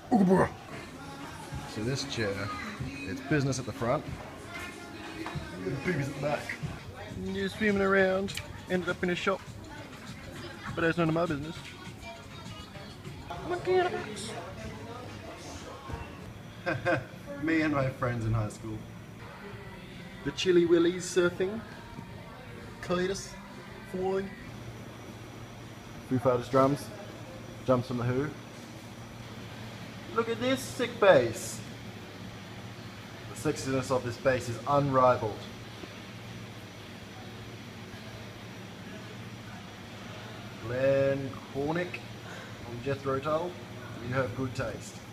So this chair, it's business at the front, boobies at the back. You're swimming around, ended up in a shop, but that's none of my business. Monkey in a box. Me and my friends in high school. The Chili Willies surfing, Cletus falling, Foo Fighters drums, jumps from the Who. Look at this sick bass. The sexiness of this bass is unrivaled. Glenn Cornick from Jethro Tull, you have good taste.